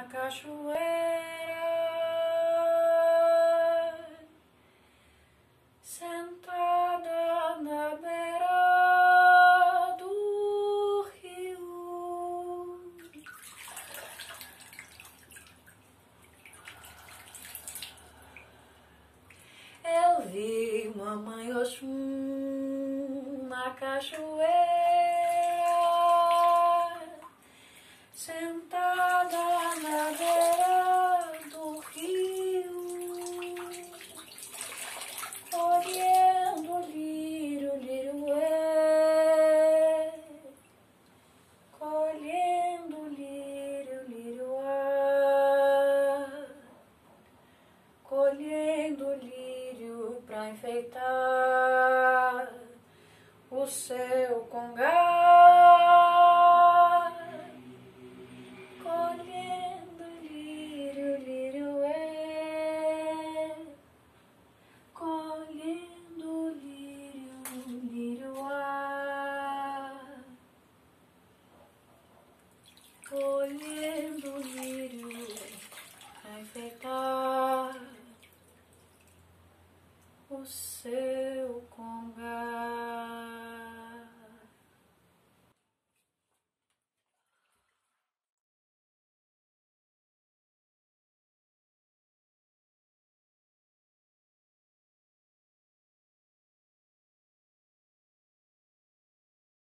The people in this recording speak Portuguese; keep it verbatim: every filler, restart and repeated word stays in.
cachoeira, sentada na beira do rio. Eu vi mamãe Oxum na cachoeira, sentada na beira do rio, olhando o lírio, lírio é, colhendo o lírio, lírio é, colhendo o lírio pra enfeitar o seu congado.